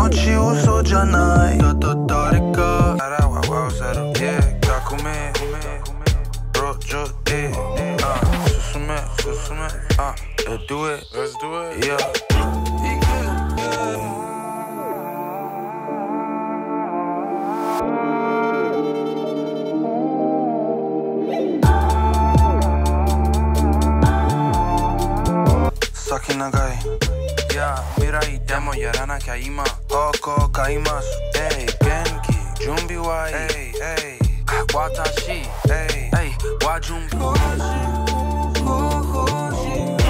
ち嘘じゃないだと誰か腹はわざる Yeah 革命路上で進めLet's do it Yeah先長いいや未来でもやらなきゃ今方向変えます元気準備はいい私は準備